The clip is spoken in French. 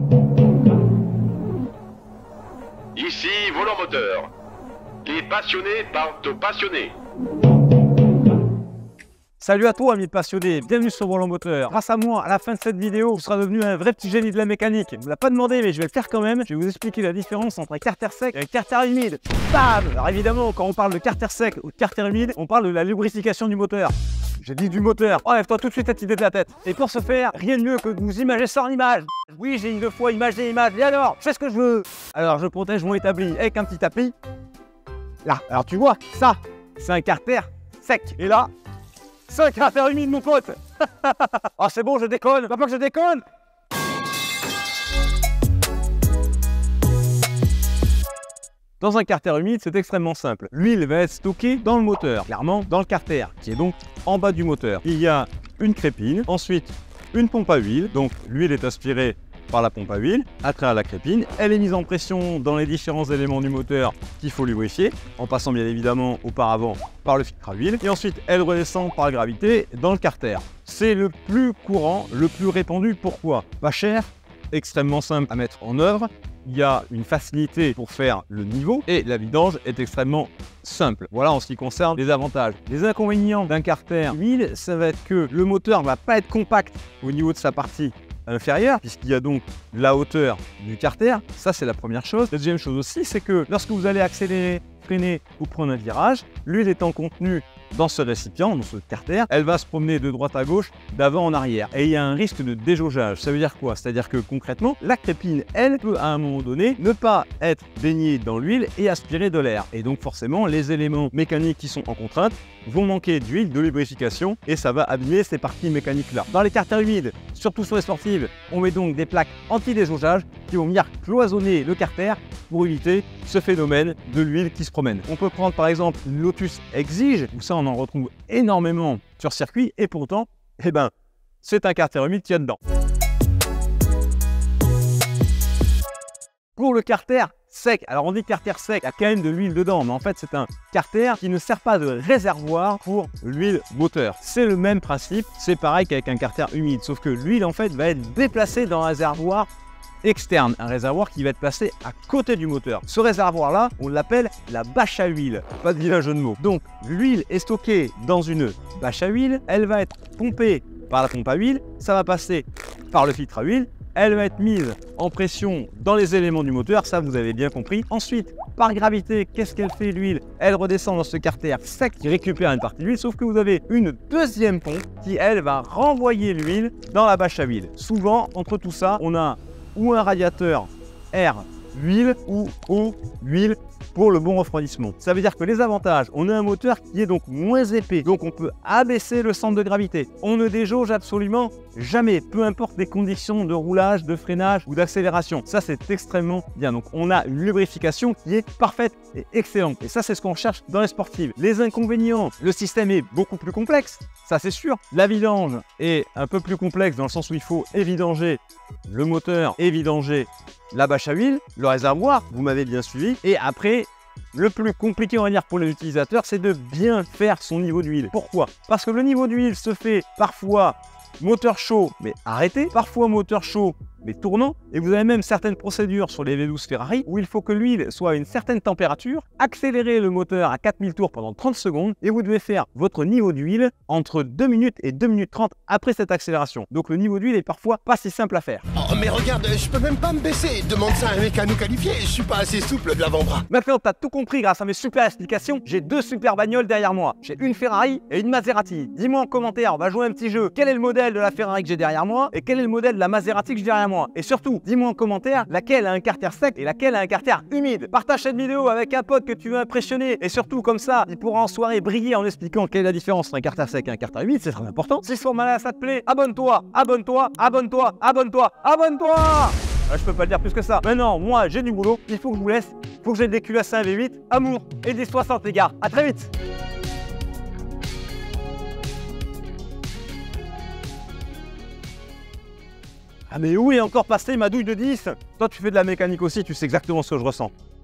Ici Volant Moteur. Les passionnés parlent aux passionnés. Salut à toi amis passionnés, bienvenue sur Volant Moteur. Grâce à moi, à la fin de cette vidéo, tu seras devenu un vrai petit génie de la mécanique. Je ne me l'a pas demandé mais je vais le faire quand même. Je vais vous expliquer la différence entre un carter sec et un carter humide. Bam! Alors évidemment, quand on parle de carter sec ou de carter humide, on parle de la lubrification du moteur. J'ai dit du moteur. Enlève-toi tout de suite cette idée de la tête. Et pour ce faire, rien de mieux que de vous imager ça en image. Oui, j'ai une deux fois imagé image. Et alors, je fais ce que je veux. Alors, je protège mon établi avec un petit tapis. Là. Alors, tu vois, ça, c'est un carter sec. Et là, c'est un carter humide, mon pote. Oh, c'est bon, je déconne. Pas que je déconne. Dans un carter humide, c'est extrêmement simple. L'huile va être stockée dans le moteur, clairement dans le carter, qui est donc en bas du moteur. Il y a une crépine, ensuite une pompe à huile. Donc l'huile est aspirée par la pompe à huile à travers la crépine. Elle est mise en pression dans les différents éléments du moteur qu'il faut lubrifier, en passant bien évidemment auparavant par le filtre à huile. Et ensuite, elle redescend par gravité dans le carter. C'est le plus courant, le plus répandu. Pourquoi? Pas cher, extrêmement simple à mettre en œuvre. Il y a une facilité pour faire le niveau et la vidange est extrêmement simple. Voilà en ce qui concerne les avantages. Les inconvénients d'un carter humide, ça va être que le moteur ne va pas être compact au niveau de sa partie inférieure, puisqu'il y a donc la hauteur du carter. Ça, c'est la première chose. La deuxième chose aussi, c'est que lorsque vous allez accélérer, freiner ou prendre un virage, l'huile étant contenue dans ce récipient, dans ce carter, elle va se promener de droite à gauche, d'avant en arrière. Et il y a un risque de déjaugeage. Ça veut dire quoi? C'est-à-dire que concrètement, la crépine, elle, peut à un moment donné ne pas être baignée dans l'huile et aspirer de l'air. Et donc forcément, les éléments mécaniques qui sont en contrainte vont manquer d'huile, de lubrification, et ça va abîmer ces parties mécaniques-là. Dans les carters humides, surtout sur les sportives, on met donc des plaques anti-déjaugeage qui vont venir cloisonner le carter pour éviter ce phénomène de l'huile qui se promène. On peut prendre par exemple une Lotus Exige, où ça on en retrouve énormément sur circuit, et pourtant, eh ben, c'est un carter humide qu'il y a dedans. Pour le carter sec, alors on dit carter sec, il y a quand même de l'huile dedans, mais en fait c'est un carter qui ne sert pas de réservoir pour l'huile moteur. C'est le même principe, c'est pareil qu'avec un carter humide, sauf que l'huile en fait va être déplacée dans un réservoir externe, un réservoir qui va être placé à côté du moteur. Ce réservoir-là, on l'appelle la bâche à huile. Pas de vilain jeu de mots. Donc, l'huile est stockée dans une bâche à huile. Elle va être pompée par la pompe à huile. Ça va passer par le filtre à huile. Elle va être mise en pression dans les éléments du moteur. Ça, vous avez bien compris. Ensuite, par gravité, qu'est-ce qu'elle fait l'huile? Elle redescend dans ce carter sec qui récupère une partie d'huile. Sauf que vous avez une deuxième pompe qui, elle, va renvoyer l'huile dans la bâche à huile. Souvent, entre tout ça, on a ou un radiateur air huile ou eau huile pour le bon refroidissement. Ça veut dire que les avantages, on a un moteur qui est donc moins épais, donc on peut abaisser le centre de gravité. On ne déjauge absolument jamais, peu importe les conditions de roulage, de freinage ou d'accélération. Ça, c'est extrêmement bien. Donc on a une lubrification qui est parfaite et excellente. Et ça, c'est ce qu'on cherche dans les sportives. Les inconvénients, le système est beaucoup plus complexe, ça c'est sûr. La vidange est un peu plus complexe dans le sens où il faut évidanger le moteur, évidanger la bâche à huile, le réservoir, vous m'avez bien suivi. Et après, le plus compliqué, on va dire, pour les utilisateurs, c'est de bien faire son niveau d'huile. Pourquoi? Parce que le niveau d'huile se fait parfois moteur chaud, mais arrêté, parfois moteur chaud, mais tournant. Et vous avez même certaines procédures sur les V12 Ferrari où il faut que l'huile soit à une certaine température, accélérer le moteur à 4000 tours pendant 30 secondes et vous devez faire votre niveau d'huile entre 2 minutes et 2 minutes 30 après cette accélération. Donc le niveau d'huile est parfois pas si simple à faire. Oh mais regarde, je peux même pas me baisser. Demande ça à un mécano qualifié, je suis pas assez souple de l'avant-bras. Maintenant, tu as tout compris grâce à mes super explications. J'ai deux super bagnoles derrière moi. J'ai une Ferrari et une Maserati. Dis-moi en commentaire, on va jouer un petit jeu. Quel est le modèle de la Ferrari que j'ai derrière moi et quel est le modèle de la Maserati que j'ai derrière moi? Et surtout, dis-moi en commentaire laquelle a un carter sec et laquelle a un carter humide. Partage cette vidéo avec un pote que tu veux impressionner et surtout comme ça, il pourra en soirée briller en expliquant quelle est la différence entre un carter sec et un carter humide, c'est très important. Si ce format-là ça te plaît, abonne-toi, abonne-toi, abonne-toi, abonne-toi, abonne-toi. Je peux pas le dire plus que ça. Maintenant, moi j'ai du boulot, il faut que je vous laisse, il faut que j'ai des culasses V8, amour et des 60 les gars. À très vite. Ah mais où est encore passé ma douille de 10? Toi tu fais de la mécanique aussi, tu sais exactement ce que je ressens.